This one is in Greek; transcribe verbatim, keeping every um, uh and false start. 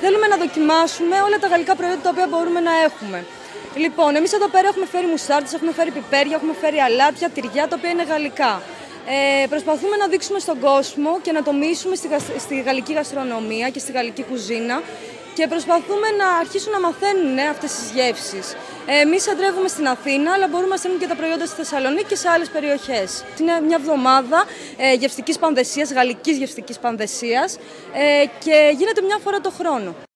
Θέλουμε να δοκιμάσουμε όλα τα γαλλικά προϊόντα τα οποία μπορούμε να έχουμε. Λοιπόν, εμείς εδώ πέρα έχουμε φέρει μουσάρδες, έχουμε φέρει πιπέρια, έχουμε φέρει αλάτια, τυριά, τα οποία είναι γαλλικά. Ε, προσπαθούμε να δείξουμε στον κόσμο και να το μοιήσουμε στη, στη γαλλική γαστρονομία και στη γαλλική κουζίνα και προσπαθούμε να αρχίσουν να μαθαίνουν αυτές τις γεύσεις. Ε, εμείς αντρεύουμε στην Αθήνα, αλλά μπορούμε να στέλνουμε και τα προϊόντα στη Θεσσαλονίκη και σε άλλες περιοχές. Είναι μια εβδομάδα ε, γευστικής πανδεσίας, γαλλικής γευστικής πανδεσίας ε, και γίνεται μια φορά το χρόνο.